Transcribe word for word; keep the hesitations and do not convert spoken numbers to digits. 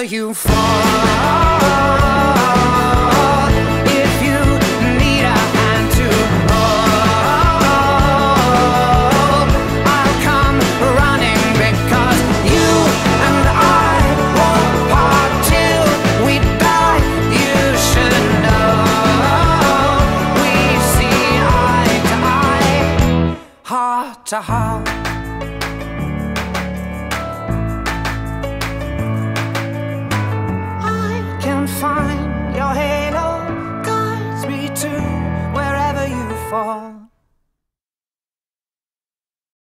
wherever you fall. If you need a hand to hold, I'll come running because you and I won't part till we die. You should know we see eye to eye, heart to heart. Find your halo, guides me to wherever you fall.